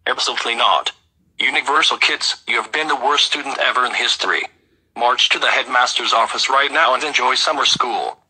Absolutely not. Universal Kids, you have been the worst student ever in history. March to the headmaster's office right now and enjoy summer school.